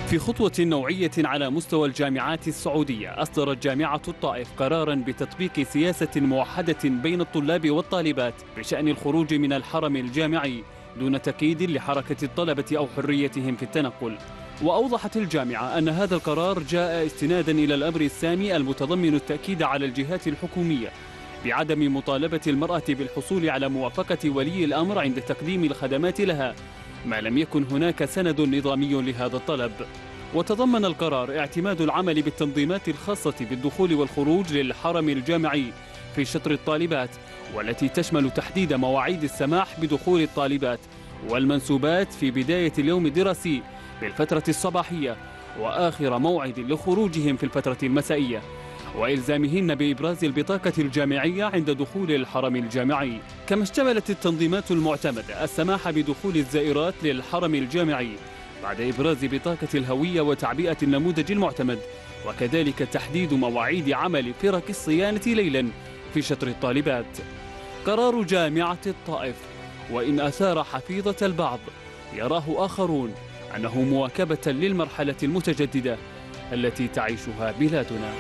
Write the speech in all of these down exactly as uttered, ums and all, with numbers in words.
في خطوة نوعية على مستوى الجامعات السعودية، أصدرت جامعة الطائف قراراً بتطبيق سياسة موحدة بين الطلاب والطالبات بشأن الخروج من الحرم الجامعي دون تقييد لحركة الطلبة أو حريتهم في التنقل. وأوضحت الجامعة أن هذا القرار جاء استناداً إلى الأمر السامي المتضمن التأكيد على الجهات الحكومية بعدم مطالبة المرأة بالحصول على موافقة ولي الأمر عند تقديم الخدمات لها ما لم يكن هناك سند نظامي لهذا الطلب. وتضمن القرار اعتماد العمل بالتنظيمات الخاصة بالدخول والخروج للحرم الجامعي في شطر الطالبات، والتي تشمل تحديد مواعيد السماح بدخول الطالبات والمنسوبات في بداية اليوم الدراسي بالفترة الصباحية وآخر موعد لخروجهم في الفترة المسائية، وإلزامهن بإبراز البطاقة الجامعية عند دخول الحرم الجامعي. كما اشتملت التنظيمات المعتمدة السماح بدخول الزائرات للحرم الجامعي بعد إبراز بطاقة الهوية وتعبئة النموذج المعتمد، وكذلك تحديد مواعيد عمل فرق الصيانة ليلا في شطر الطالبات. قرار جامعة الطائف، وإن أثار حفيظة البعض، يراه آخرون أنه مواكبة للمرحلة المتجددة التي تعيشها بلادنا.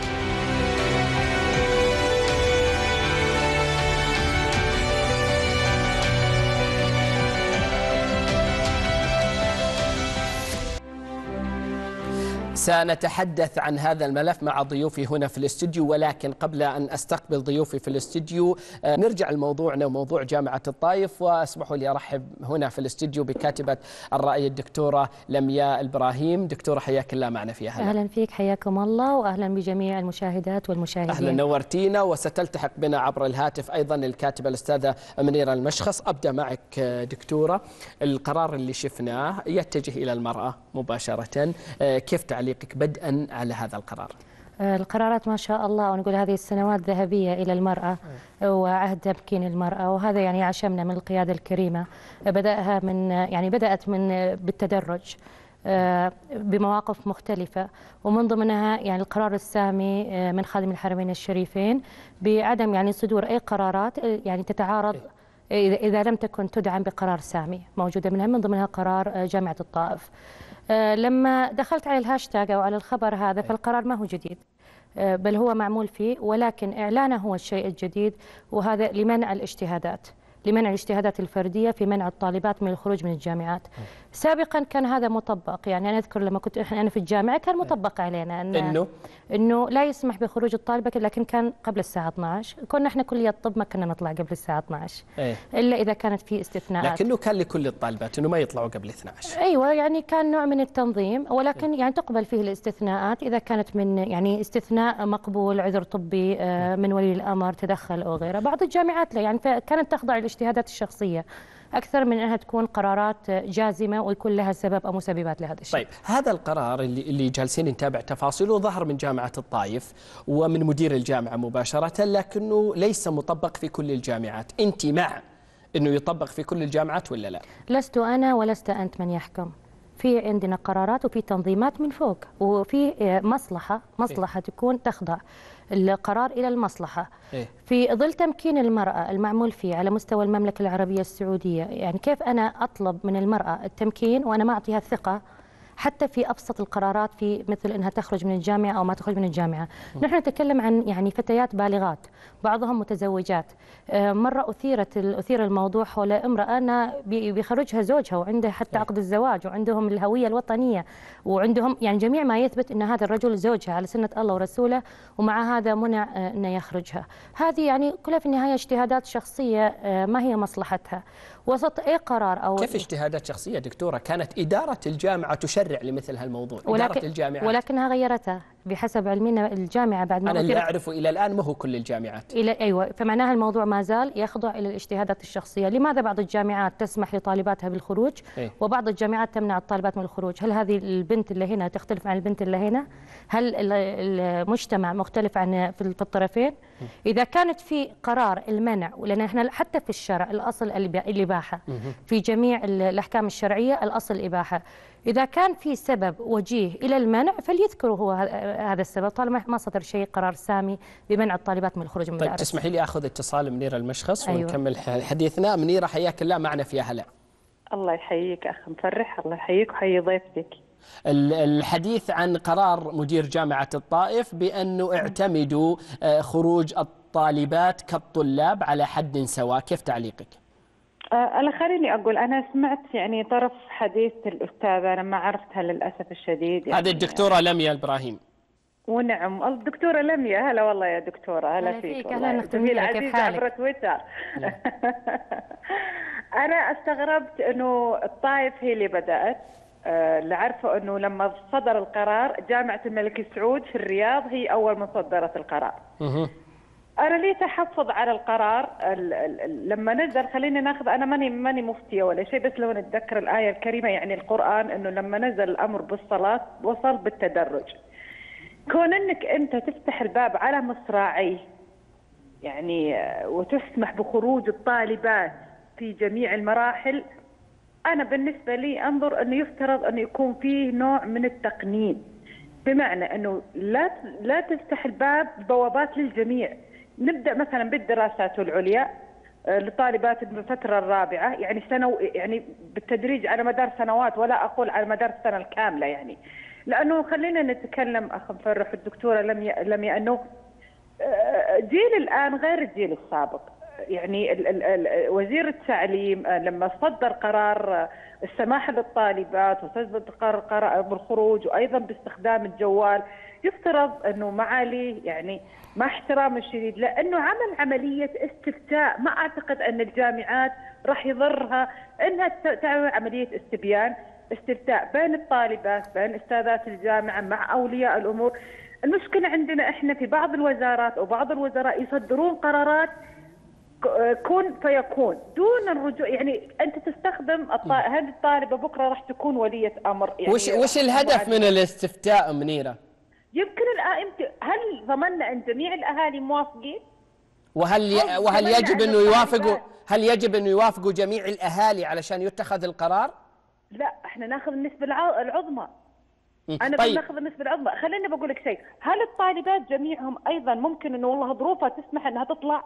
سنتحدث عن هذا الملف مع ضيوفي هنا في الاستوديو، ولكن قبل أن أستقبل ضيوفي في الاستوديو نرجع لموضوعنا وموضوع جامعة الطائف، واسمحوا لي أرحب هنا في الاستوديو بكاتبة الرأي الدكتورة لمياء البراهيم. دكتورة حياك الله معنا في هذا. أهلا فيك، حياكم الله، وأهلا بجميع المشاهدات والمشاهدين. أهلا، نورتينا. وستلتحق بنا عبر الهاتف أيضا الكاتبة الأستاذة منيرة المشخص. أبدأ معك دكتورة، القرار اللي شفناه يتجه إلى المرأة مباشرة، كيف تعليق بدءا على هذا القرار؟ القرارات ما شاء الله، ونقول هذه السنوات ذهبية إلى المرأة وعهد تمكين المرأة، وهذا يعني عشمنا من القيادة الكريمة. بدأها من يعني بدأت من بالتدرج بمواقف مختلفة، ومن ضمنها يعني القرار السامي من خادم الحرمين الشريفين بعدم يعني صدور أي قرارات يعني تتعارض إذا لم تكن تدعم بقرار سامي. موجودة منها من ضمنها قرار جامعة الطائف. لما دخلت على الهاشتاج أو على الخبر هذا، فالقرار ما هو جديد، بل هو معمول فيه، ولكن إعلانه هو الشيء الجديد، وهذا لمنع الاجتهادات لمنع الاجتهادات الفردية في منع الطالبات من الخروج من الجامعات. سابقا كان هذا مطبق، يعني أنا أذكر لما كنت أنا في الجامعة كان مطبق علينا أن إنه إنه لا يسمح بخروج الطالبة، لكن كان قبل الساعة اثني عشر. كنا احنا كلية طب ما كنا نطلع قبل الساعة اثني عشر إيه؟ إلا إذا كانت في استثناءات، لكنه كان لكل الطالبات إنه ما يطلعوا قبل اثني عشر. أيوة، يعني كان نوع من التنظيم، ولكن يعني تقبل فيه الاستثناءات إذا كانت من يعني استثناء مقبول، عذر طبي من ولي الأمر، تدخل أو غيره. بعض الجامعات لا، يعني كانت تخضع للاجتهادات الشخصية أكثر من أنها تكون قرارات جازمة ويكون لها سبب أو مسببات لهذا الشيء. طيب، هذا القرار اللي اللي جالسين نتابع تفاصيله ظهر من جامعة الطائف ومن مدير الجامعة مباشرة، لكنه ليس مطبق في كل الجامعات. أنت مع أنه يطبق في كل الجامعات ولا لا؟ لست أنا ولست أنت من يحكم. في عندنا قرارات وفي تنظيمات من فوق، وفي مصلحة مصلحة إيه؟ تكون تخضع القرار إلى المصلحة إيه؟ في ظل تمكين المرأة المعمول فيه على مستوى المملكة العربية السعودية. يعني كيف أنا أطلب من المرأة التمكين وأنا ما أعطيها الثقة حتى في أبسط القرارات، في مثل أنها تخرج من الجامعة أو ما تخرج من الجامعة؟ م. نحن نتكلم عن يعني فتيات بالغات، بعضهم متزوجات. مرة أثيرت أثير الموضوع حول امرأة أنا بيخرجها زوجها وعنده حتى عقد الزواج وعندهم الهوية الوطنية وعندهم يعني جميع ما يثبت أن هذا الرجل زوجها على سنة الله ورسوله، ومع هذا منع أنه يخرجها. هذه يعني كلها في النهاية اجتهادات شخصية ما هي مصلحتها وسط أي قرار. أو كيف اجتهادات شخصية دكتورة؟ كانت إدارة الجامعة تشرع لمثل هالموضوع، ولكن إدارة الجامعة، ولكنها غيرتها بحسب علمنا. الجامعة بعد ما أنا اللي أعرفه إلى الآن ما هو كل الجامعات إلى أيوة، فمعناها الموضوع ما زال يخضع إلى الاجتهادات الشخصية. لماذا بعض الجامعات تسمح لطالباتها بالخروج إيه؟ وبعض الجامعات تمنع الطالبات من الخروج؟ هل هذه البنت اللي هنا تختلف عن البنت اللي هنا؟ هل المجتمع مختلف عن في الطرفين؟ إذا كانت في قرار المنع، ولأن احنا حتى في الشرع الأصل الإباحة، في جميع الأحكام الشرعية الأصل الإباحة. إذا كان في سبب وجيه إلى المنع فليذكروا هو هذا السبب، طالما ما صدر شيء قرار سامي بمنع الطالبات من الخروج من المدارس. طيب، تسمحي لي أخذ اتصال منيرة المشخص أيوة. ونكمل حديثنا. منيرة حياك الله معنا في هلا. الله يحييك أخ مفرح، الله يحييك وحيي ضيفتك. الحديث عن قرار مدير جامعة الطائف بأنه اعتمدوا خروج الطالبات كالطلاب على حد سواء، كيف تعليقك؟ أنا خليني أقول أنا سمعت يعني طرف حديث الأستاذة، أنا ما عرفتها للأسف الشديد. يعني هذه الدكتورة لميا إبراهيم. ونعم الدكتورة لميا، هلا والله يا دكتورة، هلا فيك. أهلا أخت منيرة، كيف حالك؟ عبر تويتر. أنا استغربت إنه الطائف هي اللي بدأت. اللي عارفه إنه لما صدر القرار جامعة الملك سعود في الرياض هي أول من صدرت القرار. أنا لي تحفظ على القرار ال ال لما نزل. خليني ناخذ، أنا ماني ماني مفتية ولا شيء، بس لو نتذكر الآية الكريمة يعني القرآن إنه لما نزل الأمر بالصلاة وصل بالتدرج. كون إنك أنت تفتح الباب على مصراعيه يعني وتسمح بخروج الطالبات في جميع المراحل، أنا بالنسبة لي أنظر أنه يفترض أنه يكون فيه نوع من التقنين، بمعنى أنه لا لا تفتح الباب بوابات للجميع. نبدأ مثلا بالدراسات العليا لطالبات الفترة الرابعة، يعني سنو يعني بالتدريج على مدار سنوات، ولا أقول على مدار السنة الكاملة يعني. لأنه خلينا نتكلم أخ مفرح الدكتورة لميا لميا أنه جيل الآن غير الجيل السابق. يعني ال ال ال وزير التعليم لما صدر قرار السماح للطالبات وتثبت قرار بالخروج وأيضا باستخدام الجوال، يفترض أنه معالي يعني مع احترام الشديد لأنه عمل عملية استفتاء. ما أعتقد أن الجامعات راح يضرها أنها تعمل عملية استبيان استفتاء بين الطالبات بين أستاذات الجامعة مع أولياء الأمور. المشكلة عندنا إحنا في بعض الوزارات أو بعض الوزراء يصدرون قرارات كون فيكون دون الرجوع. يعني أنت تستخدم هذه الطالبة بكرة راح تكون ولية أمر. يعني وش وش الهدف من الاستفتاء منيرة؟ يمكن الآن هل ضمننا أن جميع الأهالي موافقين؟ وهل ي... وهل يجب أنه يوافقوا هل يجب أنه يوافقوا جميع الأهالي علشان يتخذ القرار؟ لا، احنا ناخذ النسبة العظمى. أنا طيب. بناخذ النسبة العظمى. خليني بقول لك شيء، هل الطالبات جميعهم أيضا ممكن إنه والله ظروفها تسمح إنها تطلع؟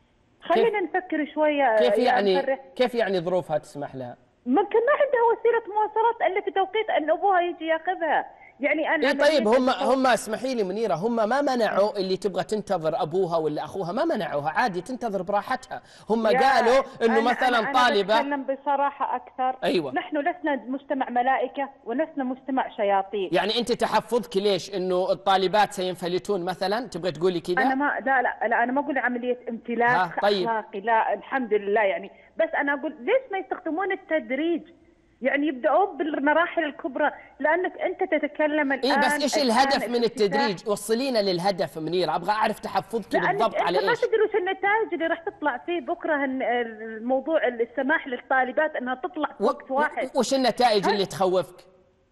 خلينا نفكر شوية. كيف يعني فرح. كيف يعني ظروفها تسمح لها؟ ممكن ما عندها وسيلة مواصلات إلا في توقيت أن أبوها يجي ياخذها. يعني أنا إيه طيب هم هم اسمحي لي منيرة، هم ما منعوا اللي تبغى تنتظر أبوها ولا أخوها، ما منعوها، عادي تنتظر براحتها. هم قالوا إنه أنا مثلا أنا طالبة. أنا بتكلم بصراحة أكثر. أيوة. نحن لسنا مجتمع ملائكة ولسنا مجتمع شياطين. يعني أنت تحفظك ليش إنه الطالبات سينفلتون مثلا؟ تبغى تقولي كذا؟ أنا ما لا لا لا أنا ما أقول عملية امتلاك طيب. أخلاقي، لا الحمد لله يعني. بس أنا أقول ليش ما يستخدمون التدريج؟ يعني يبدأون بالمراحل الكبرى، لأنك أنت تتكلم الآن. إيه بس إيش الهدف من التدريج؟ وصلينا للهدف منيرة، أبغى أعرف تحفظك بالضبط على إيش. أنت ما تدري وش النتائج اللي راح تطلع فيه بكرة. الموضوع السماح للطالبات أنها تطلع في وقت واحد. وش النتائج اللي تخوفك؟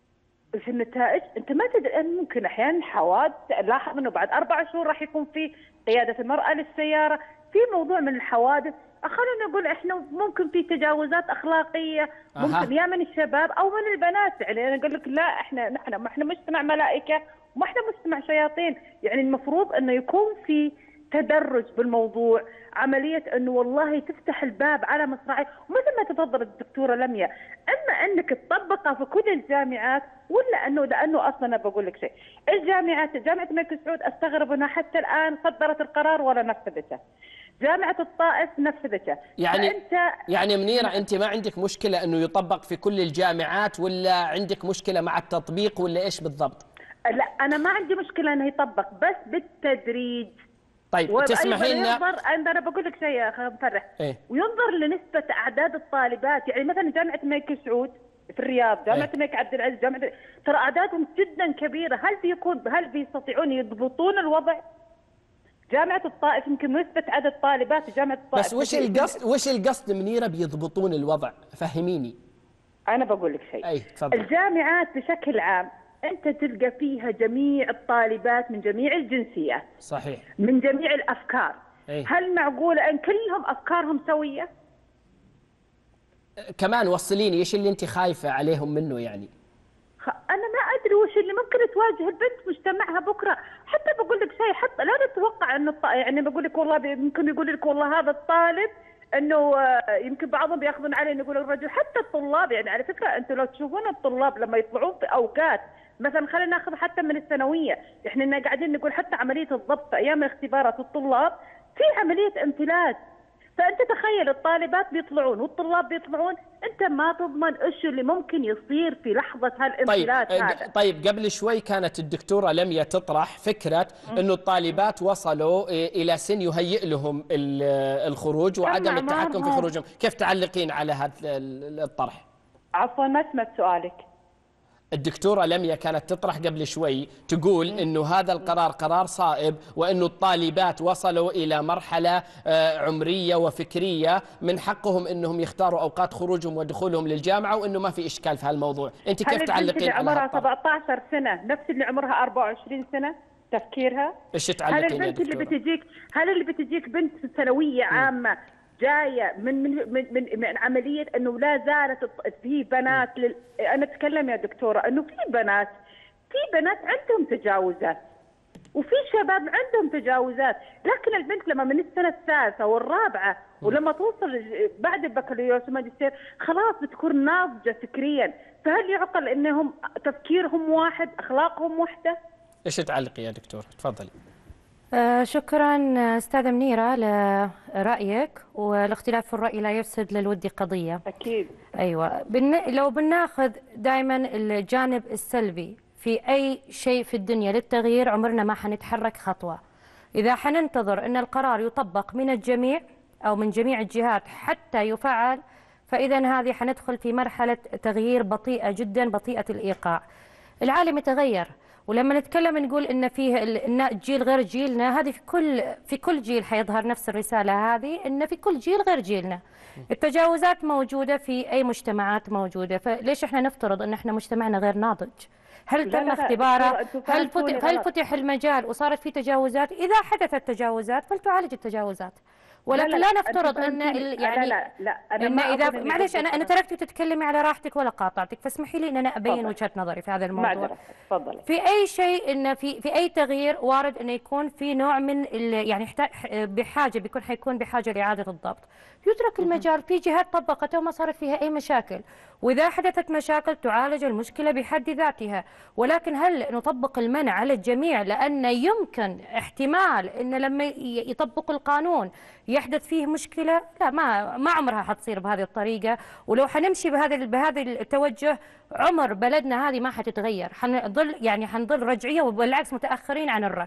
وش النتائج؟ أنت ما تدري، ممكن أحيانا حوادث. لاحظ أنه بعد أربع شهور راح يكون في قيادة المرأة للسيارة، في موضوع من الحوادث. خلينا نقول احنا ممكن في تجاوزات اخلاقيه ممكن يا من الشباب او من البنات. يعني انا اقول لك لا، احنا نحن ما احنا مجتمع ملائكه وما احنا مجتمع شياطين. يعني المفروض انه يكون في تدرج بالموضوع، عمليه انه والله تفتح الباب على مصراعي، ومثل ما تفضلت الدكتوره لميا، اما انك تطبقها في كل الجامعات ولا انه لانه اصلا انا بقول لك شيء، الجامعات جامعه الملك سعود استغرب انها حتى الان صدرت القرار ولا نفذته. جامعة الطائف نفذته. يعني فأنت يعني منيرة أنت ما عندك مشكلة أنه يطبق في كل الجامعات ولا عندك مشكلة مع التطبيق ولا إيش بالضبط؟ لا أنا ما عندي مشكلة أنه يطبق بس بالتدريج. طيب تسمحين لنا؟ أنا بقول لك شيء يا أخي مفرح. إيه؟ وينظر لنسبة أعداد الطالبات. يعني مثلا جامعة الملك سعود في الرياض، جامعة إيه؟ الملك عبد العزيز، جامعة ترى أعدادهم جدا كبيرة. هل بيكون هل بيستطيعون يضبطون الوضع؟ جامعة الطائف يمكن نسبة عدد طالبات جامعة الطائف. بس وش القصد وش القصد منيرة بيضبطون الوضع؟ فهميني. أنا بقول لك شيء. أي تفضل. الجامعات بشكل عام أنت تلقى فيها جميع الطالبات من جميع الجنسيات. صحيح. من جميع الأفكار. أي. هل معقولة أن كلهم أفكارهم سوية؟ كمان وصليني إيش اللي أنت خايفة عليهم منه يعني؟ أنا ما أدري وش اللي ممكن تواجه البنت مجتمعها بكرة. حتى بقول لك شيء، حتى لا تتوقع أنه الط... يعني بقول لك والله ممكن يقول لك والله هذا الطالب انه يمكن بعضهم بياخذون عليه انه يقول الرجل، حتى الطلاب يعني على فكره انتم لو تشوفون الطلاب لما يطلعون في اوقات مثلا، خلينا ناخذ حتى من الثانويه، احنا قاعدين نقول حتى عمليه الضبط في ايام اختبارات الطلاب في عمليه انفلات. فانت تخيل الطالبات بيطلعون والطلاب بيطلعون، انت ما تضمن ايش اللي ممكن يصير في لحظه هالانفلات. طيب هذا طيب قبل شوي كانت الدكتوره لميا تطرح فكره انه الطالبات وصلوا الى سن يهيئ لهم الخروج وعدم التحكم في خروجهم، كيف تعلقين على هذا الطرح؟ عفوا ما سمعت سؤالك. الدكتورة لميا كانت تطرح قبل شوي تقول أنه هذا القرار قرار صائب، وأنه الطالبات وصلوا إلى مرحلة عمرية وفكرية من حقهم أنهم يختاروا أوقات خروجهم ودخولهم للجامعة، وأنه ما في إشكال في هالموضوع. أنت كيف تعلقين على هل البنت اللي عمرها سبعة عشر سنة نفس اللي عمرها أربعة وعشرين سنة تفكيرها؟ إيش تعلقين؟ هل البنت اللي بتجيك هل اللي بتجيك بنت ثانوية عامة جايه من من من من, من عمليه انه لا زالت في بنات لل... انا اتكلم يا دكتوره انه في بنات في بنات عندهم تجاوزات وفي شباب عندهم تجاوزات، لكن البنت لما من السنه الثالثه والرابعه ولما توصل بعد البكالوريوس والماجستير خلاص بتكون ناضجه فكريا، فهل يعقل انهم تفكيرهم واحد اخلاقهم واحده؟ ايش تعلقي يا دكتور؟ تفضلي. آه شكرا أستاذة منيرة لرأيك، والاختلاف في الرأي لا يفسد للود قضية. أكيد. أيوة، بن... لو بناخذ دائما الجانب السلبي في أي شيء في الدنيا للتغيير عمرنا ما حنتحرك خطوة. إذا حننتظر أن القرار يطبق من الجميع أو من جميع الجهات حتى يفعل، فإذا هذه حندخل في مرحلة تغيير بطيئة جدا، بطيئة الإيقاع. العالم يتغير، ولما نتكلم نقول ان فيه ان جيل غير جيلنا، هذه في كل في كل جيل حيظهر نفس الرساله هذه، ان في كل جيل غير جيلنا. التجاوزات موجوده في اي مجتمعات موجوده، فليش احنا نفترض ان احنا مجتمعنا غير ناضج؟ هل تم اختباره؟ هل فتح هل فتح المجال وصارت في تجاوزات؟ اذا حدثت تجاوزات فلتعالج التجاوزات. ولكن لا, لا, لا نفترض ان يعني لا لا انا إن اذا معلش انا انا تركتي تتكلمي على راحتك ولا قاطعتك، فاسمحي لي ان انا ابين وجهه نظري في هذا الموضوع. تفضلي. في اي شيء ان في في اي تغيير وارد انه يكون في نوع من يعني بحاجه بيكون حيكون بحاجه لاعاده الضبط. يترك المجال، في جهات طبقته وما صارت فيها اي مشاكل، واذا حدثت مشاكل تعالج المشكله بحد ذاتها. ولكن هل نطبق المنع على الجميع لان يمكن احتمال ان لما يطبقوا القانون يحدث فيه مشكله؟ لا، ما ما عمرها حتصير بهذه الطريقه. ولو حنمشي بهذا بهذا التوجه عمر بلدنا هذه ما حتتغير، حنظل يعني حنظل رجعيه وبالعكس متاخرين عن الركب.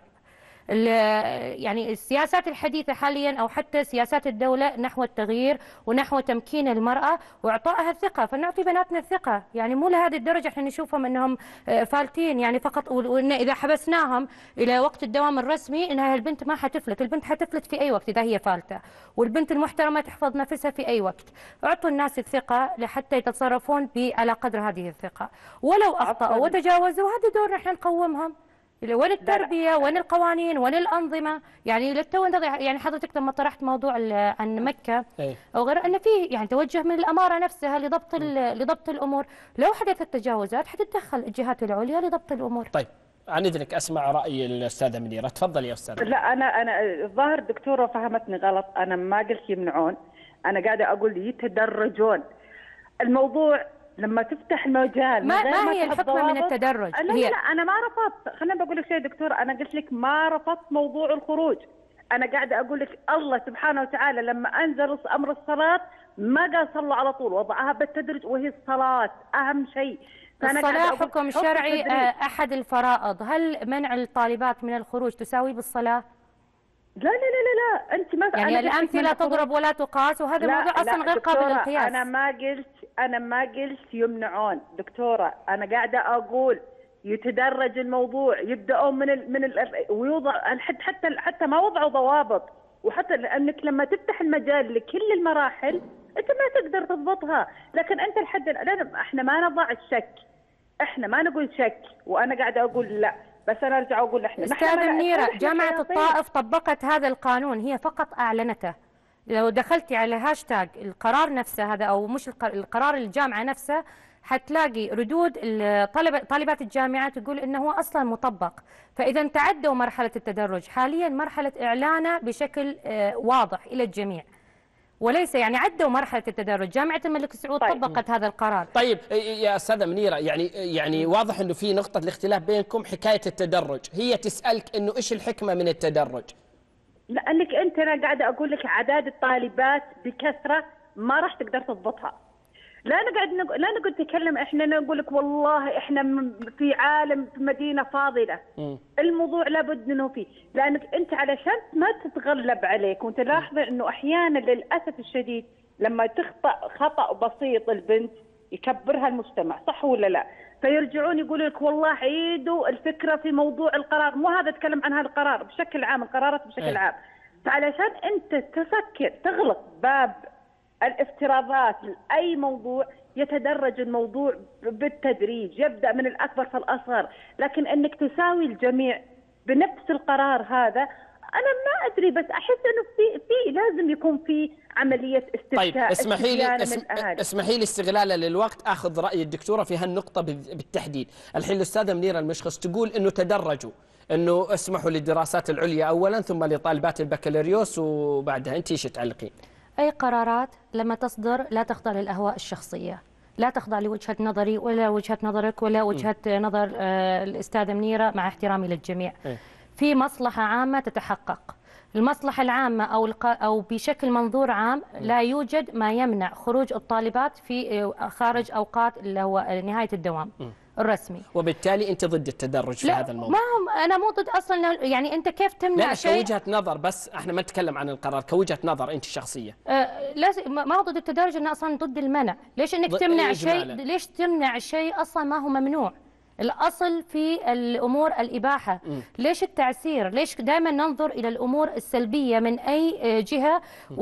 يعني السياسات الحديثة حاليا أو حتى سياسات الدولة نحو التغيير ونحو تمكين المرأة وإعطائها الثقة، فنعطي بناتنا الثقة. يعني مو لهذه الدرجة احنا نشوفهم أنهم فالتين يعني فقط، وإن إذا حبسناهم إلى وقت الدوام الرسمي إنها البنت ما حتفلت. البنت حتفلت في أي وقت إذا هي فالتة، والبنت المحترمة تحفظ نفسها في أي وقت. أعطوا الناس الثقة لحتى يتصرفون على قدر هذه الثقة، ولو أخطأوا وتجاوزوا هذا دورنا احنا نقومهم. وين التربية، وين القوانين، وين الأنظمة؟ يعني للتو يعني حضرتك لما طرحت موضوع عن مكة أو غير، أن في يعني توجه من الأمارة نفسها لضبط لضبط الأمور. لو حدثت تجاوزات حتتدخل الجهات العليا لضبط الأمور. طيب عن إذنك أسمع رأي الأستاذة منيرة، تفضلي يا أستاذة. لا أنا أنا الظاهر الدكتورة فهمتني غلط، أنا ما قلت يمنعون، أنا قاعدة أقول يتدرجون. الموضوع لما تفتح المجال ما, ما هي الحكمة من التدرج؟ لا هي لا أنا ما رفضت، خليني بقول لك شيء دكتور، أنا قلت لك ما رفضت موضوع الخروج. أنا قاعدة أقول لك الله سبحانه وتعالى لما أنزل أمر الصلاة ما قال صلوا على طول، وضعها بالتدرج، وهي الصلاة أهم شيء. الصلاة حكم شرعي أحد الفرائض، هل منع الطالبات من الخروج تساوي بالصلاة؟ لا لا لا لا انت ما يعني الامثله تضرب ولا تقاس، وهذا الموضوع اصلا غير قابل للقياس. انا ما قلت انا ما قلت يمنعون دكتوره، انا قاعده اقول يتدرج الموضوع، يبداون من ال من ال ويوضع حتى حتى حتى ما وضعوا ضوابط، وحتى لانك لما تفتح المجال لكل المراحل انت ما تقدر تضبطها. لكن انت لحد الان احنا ما نضع الشك، احنا ما نقول شك، وانا قاعده اقول لا. بس أنا أرجع أقول إحنا أستاذة منيرة، جامعة الطائف طبقت هذا القانون، هي فقط أعلنته. لو دخلتي على هاشتاج القرار نفسه هذا أو مش القرار الجامعة نفسه حتلاقي ردود طالبات الجامعات تقول إنه هو أصلا مطبق. فإذا تعدوا مرحلة التدرج، حاليا مرحلة إعلانه بشكل واضح إلى الجميع. وليس يعني عدوا مرحلة التدرج. جامعة الملك سعود طيب. طبقت هذا القرار. طيب يا أستاذة منيرة، يعني يعني واضح أنه في نقطة الاختلاف بينكم حكاية التدرج، هي تسألك أنه إيش الحكمة من التدرج؟ لأنك أنت أنا قاعدة أقول لك أعداد الطالبات بكثرة ما راح تقدر تضبطها. لا نقعد نق... لا نقعد نتكلم احنا نقول لك والله احنا في عالم في مدينه فاضله. م. الموضوع لابد انه فيه، لانك انت علشان ما تتغلب عليك وتلاحظ انه احيانا للاسف الشديد لما تخطا خطا بسيط البنت يكبرها المجتمع، صح ولا لا؟ فيرجعون يقولوا لك والله عيدوا الفكره في موضوع القرار، مو هذا اتكلم عن هذا القرار بشكل عام، القرارات بشكل عام. فعلشان انت تفكر تغلق باب الافتراضات لأي موضوع يتدرج الموضوع بالتدريج، يبدأ من الأكبر فالأصغر، لكن أنك تساوي الجميع بنفس القرار هذا أنا ما أدري، بس أحس أنه في في لازم يكون في عملية استفتاء. طيب اسمحي لي اسم اسمحي لي استغلالا للوقت أخذ رأي الدكتورة في هالنقطة بالتحديد. الحين الأستاذة منيرة المشخص تقول أنه تدرجوا، أنه اسمحوا للدراسات العليا أولا ثم لطالبات البكالوريوس وبعدها، أنت ايش تعلقين؟ أي قرارات لما تصدر لا تخضع للأهواء الشخصية، لا تخضع لوجهة نظري ولا وجهة نظرك ولا وجهة م. نظر آه الأستاذة منيرة، مع احترامي للجميع. م. في مصلحة عامة تتحقق، المصلحة العامة أو أو بشكل منظور عام لا يوجد ما يمنع خروج الطالبات في خارج أوقات اللي هو نهاية الدوام م. الرسمي، وبالتالي انت ضد التدرج في هذا الموضوع. ما هم انا مو ضد اصلا، يعني انت كيف تمنع لا شيء؟ كوجهه نظر، بس احنا ما نتكلم عن القرار، كوجهه نظر انت شخصيه. أه لازم ما هو ضد التدرج، انا اصلا ضد المنع. ليش انك تمنع شيء؟ ليش تمنع شيء اصلا ما هو ممنوع؟ الأصل في الأمور الإباحة. م. ليش التعسير؟ ليش دائما ننظر إلى الأمور السلبية من أي جهة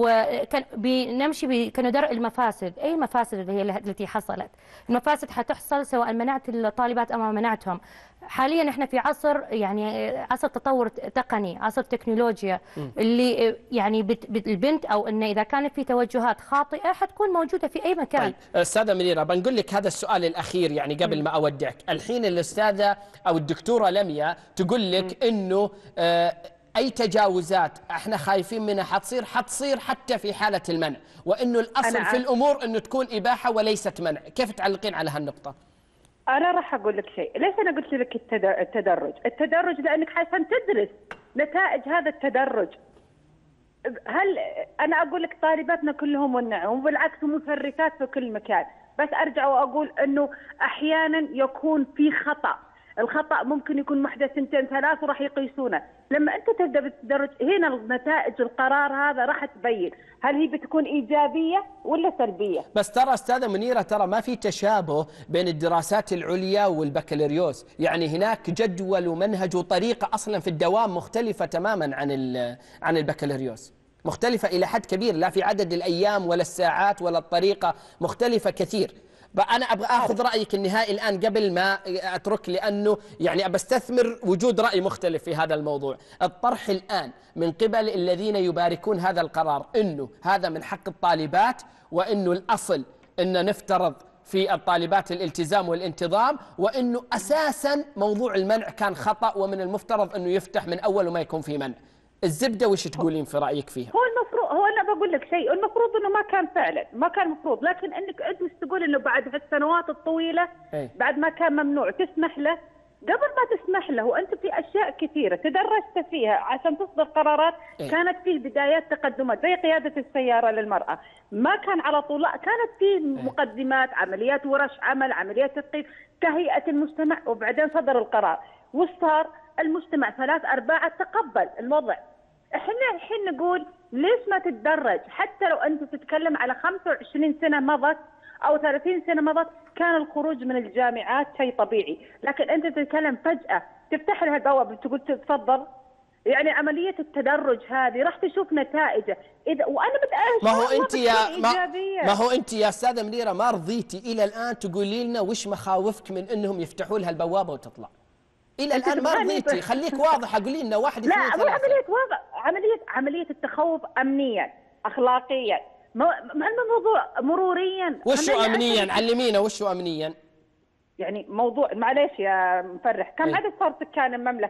ونمشي كندرء المفاسد؟ أي مفاسد اللي هي التي حصلت؟ المفاسد حتحصل سواء منعت الطالبات أو ما منعتهم. حاليا احنا في عصر يعني عصر تطور تقني، عصر تكنولوجيا، م. اللي يعني البنت او ان اذا كانت في توجهات خاطئه حتكون موجوده في اي مكان. طيب استاذه منيره بنقول لك هذا السؤال الاخير يعني قبل م. ما اودعك. الحين الاستاذه او الدكتوره لميا تقول لك م. انه آه اي تجاوزات احنا خايفين منها حتصير حتصير حتى في حاله المنع، وانه الاصل في الامور انه تكون اباحه وليست منع. كيف تعلقين على هالنقطه؟ أنا راح أقول لك شيء، ليش أنا قلت لك التدرج؟ التدرج لأنك عشان تدرس نتائج هذا التدرج. هل أنا أقول لك طالباتنا كلهم منعوا، وبالعكس مفرطات في كل مكان، بس أرجع وأقول إنه أحيانا يكون في خطأ، الخطأ ممكن يكون محدث سنتين ثلاث وراح يقيسونه. لما أنت تبدأ بالتدرج هنا نتائج القرار هذا راح تبين هل هي بتكون إيجابية ولا سلبية. بس ترى أستاذة منيرة ترى ما في تشابه بين الدراسات العليا والبكالوريوس، يعني هناك جدول ومنهج وطريقة أصلا في الدوام مختلفة تماما عن عن البكالوريوس، مختلفة إلى حد كبير، لا في عدد الأيام ولا الساعات ولا الطريقة، مختلفة كثير. أنا أبغى أخذ رأيك النهائي الآن قبل ما أترك، لأنه يعني أبى أستثمر وجود رأي مختلف في هذا الموضوع. الطرح الآن من قبل الذين يباركون هذا القرار إنه هذا من حق الطالبات، وإنه الأصل إن نفترض في الطالبات الالتزام والانتظام، وإنه أساساً موضوع المنع كان خطأ ومن المفترض إنه يفتح من أول وما يكون في منع. الزبدة وش تقولين في رأيك فيها؟ هو المفروض، هو أنا بقول لك شيء، المفروض إنه ما كان فعلا، ما كان مفروض، لكن إنك أنت تقول إنه بعد هالسنوات الطويلة أي. بعد ما كان ممنوع تسمح له، قبل ما تسمح له وأنت في أشياء كثيرة تدرجت فيها عشان تصدر قرارات. أي. كانت في بدايات تقدمات زي قيادة السيارة للمرأة، ما كان على طول، لا كانت في مقدمات، عمليات ورش عمل، عمليات تثقيف، تهيئة المجتمع، وبعدين صدر القرار، وصار المجتمع ثلاث أرباع تقبل الوضع. احنا الحين نقول ليش ما تتدرج؟ حتى لو انت تتكلم على خمسة وعشرين سنة مضت او ثلاثين سنة مضت كان الخروج من الجامعات شيء طبيعي، لكن انت تتكلم فجأة تفتح لها البوابة تقول تفضل. يعني عملية التدرج هذه راح تشوف نتائجه إذا، وانا ما هو انت يا ما, ما هو انت يا استاذة منيرة ما رضيتي الى الان تقولي لنا وش مخاوفك من انهم يفتحوا لها البوابة وتطلع. الى الان ما رضيتي، خليك واضحه، قولي لنا واحد اثنين ثلاثه. لا مو عمليه واضح، عمليه عمليه التخوف امنيا اخلاقيا، ما الموضوع مروريا. وشو امنيا؟ علمينا وشو امنيا. يعني موضوع معليش يا مفرح، كم عدد صار سكان المملكه؟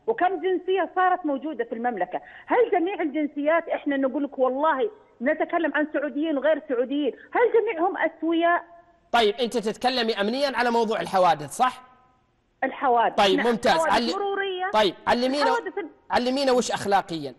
وكم جنسية صارت موجودة في المملكة. هل جميع الجنسيات إحنا نقول لك والله نتكلم عن سعوديين وغير سعوديين، هل جميعهم أسوياء؟ طيب أنت تتكلمي أمنيا على موضوع الحوادث صح؟ الحوادث طيب نعم. ممتاز. حوادث عل... مرورية. طيب علمينا حوادث... علمينا وش أخلاقيا.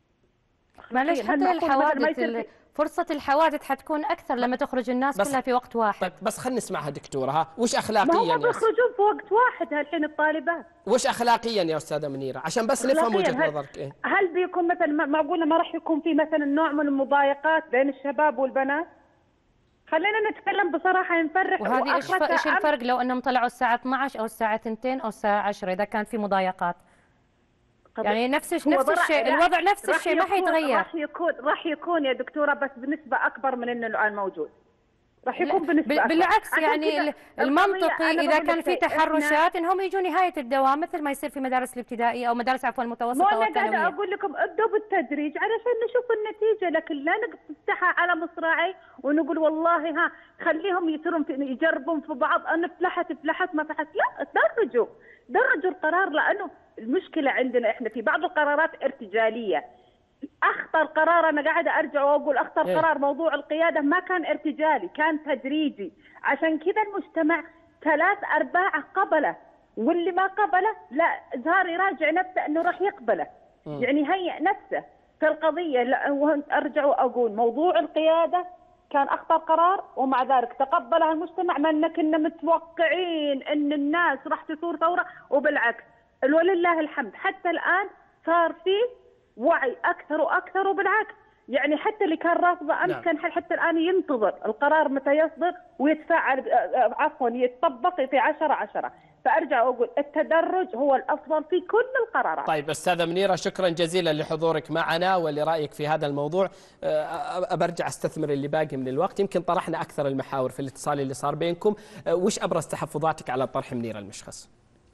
معلش حتى الحوادث ال... فرصة الحوادث حتكون أكثر لما تخرج الناس كلها في وقت واحد. طيب بس خلينا نسمعها دكتورة. ها وش أخلاقيا؟ ما هم بيخرجون في وقت واحد هالحين الطالبات. وش أخلاقيا يا أستاذة منيرة عشان بس نفهم وجهة نظرك إيه؟ هل بيكون مثلا معقولة ما راح يكون في مثلا نوع من المضايقات بين الشباب والبنات؟ خلينا نتكلم بصراحة نفرح. وهذه إيش إيش الفرق لو أنهم طلعوا الساعة اثنعش أو الساعة اثنتين أو الساعة عشرة إذا كان في مضايقات؟ يعني نفس نفس الشيء، الوضع نفس الشيء ما حيتغير. راح يكون راح يكون يا دكتورة بس بنسبة أكبر من إنه الآن موجود. راح يكون بنسبة أكبر. بالعكس يعني المنطقي إذا كان في تحرشات إنهم يجوا نهاية الدوام مثل ما يصير في مدارس الابتدائية أو مدارس عفوا المتوسطة أو الثانوية. أنا قاعدة أقول لكم ابدوا بالتدريج علشان نشوف النتيجة، لكن لا نفتحها على مصراعي ونقول والله ها خليهم يصيرون يجربون في بعض، أنا فلحت فلحت ما فلحت، لا درجوا درجوا القرار، لأنه المشكلة عندنا إحنا في بعض القرارات ارتجالية. أخطر قرار أنا قاعدة أرجع وأقول أخطر إيه؟ قرار موضوع القيادة ما كان ارتجالي، كان تدريجي، عشان كذا المجتمع ثلاث أرباعه قبله، واللي ما قبله لا زهر يراجع نفسه أنه راح يقبله. م. يعني هيئ نفسه في القضية. لا أرجع وأقول موضوع القيادة كان أخطر قرار، ومع ذلك تقبلها المجتمع، ما كنا متوقعين أن الناس راح تثور ثورة، وبالعكس ولله الحمد حتى الآن صار فيه وعي أكثر وأكثر، وبالعكس يعني حتى اللي كان رافضه أمس نعم. كان حتى الآن ينتظر القرار متى يصدر ويتفاعل، عفوا يتطبق في عشرة عشرة. فأرجع وأقول التدرج هو الأفضل في كل القرارات. طيب أستاذة منيرة شكرا جزيلا لحضورك معنا ولرأيك في هذا الموضوع. أبرجع أستثمر اللي باقي من الوقت، يمكن طرحنا أكثر المحاور في الاتصال اللي صار بينكم. وش أبرز تحفظاتك على طرح منيرة المشخص؟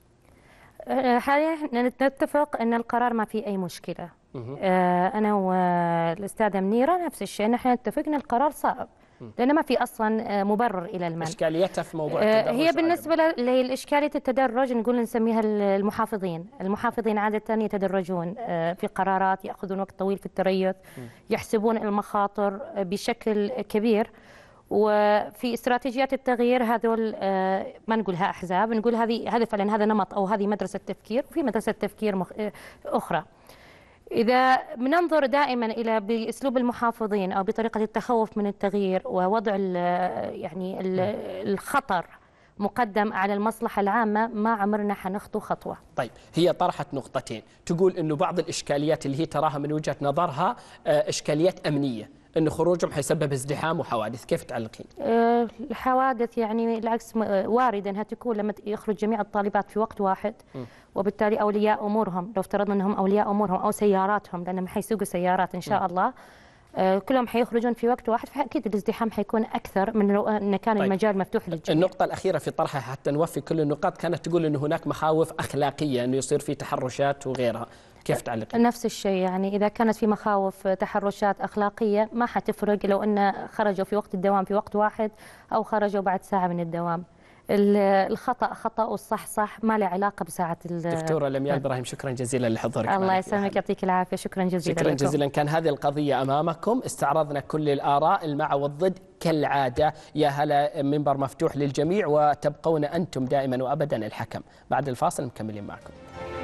حاليا نتفق أن القرار ما فيه أي مشكلة. أنا والأستاذة منيرة نفس الشيء، نحن نتفق أن القرار صعب لأن ما في أصلا مبرر إلى المنع. إشكاليتها في موضوع التدرج هي بالنسبة لإشكالية التدرج نقول نسميها المحافظين. المحافظين عادة يتدرجون في قرارات، يأخذون وقت طويل في التريث، يحسبون المخاطر بشكل كبير. وفي استراتيجيات التغيير هذول ما نقولها أحزاب، نقول هذه هذا فعلا هذا نمط أو هذه مدرسة تفكير، وفي مدرسة تفكير مخ... أخرى. إذا بننظر دائما إلى بأسلوب المحافظين أو بطريقة التخوف من التغيير ووضع ال يعني ال الخطر مقدم على المصلحة العامة، ما عمرنا حنخطو خطوة. طيب هي طرحت نقطتين، تقول أنه بعض الإشكاليات اللي هي تراها من وجهة نظرها إشكاليات أمنية، أن خروجهم حيسبب ازدحام وحوادث، كيف تعلقين؟ أه الحوادث يعني العكس وارد أنها تكون لما يخرج جميع الطالبات في وقت واحد، م. وبالتالي أولياء أمورهم لو افترضنا أنهم أولياء أمورهم أو سياراتهم، لأنهم حيسوقوا سيارات إن شاء م. الله أه كلهم حيخرجون في وقت واحد، فأكيد الازدحام حيكون أكثر من لو أن كان طيب. المجال مفتوح للجميع. النقطة الأخيرة في طرحها حتى نوفي كل النقاط، كانت تقول أن هناك مخاوف أخلاقية أنه يصير في تحرشات وغيرها، كيف تعلق؟ نفس الشيء، يعني إذا كانت في مخاوف تحرشات أخلاقية ما حتفرق لو أن خرجوا في وقت الدوام في وقت واحد أو خرجوا بعد ساعة من الدوام. الخطأ خطأ والصح صح، ما له علاقة بساعة. دكتورة لمياء إبراهيم شكرا جزيلا لحضورك. الله يسلمك يعطيك العافية، شكرا جزيلا. شكرا لكم. جزيلا. كان هذه القضية أمامكم، استعرضنا كل الآراء المع والضد كالعادة. يا هلا، منبر مفتوح للجميع وتبقون أنتم دائما وأبدا الحكم. بعد الفاصل مكملين معكم.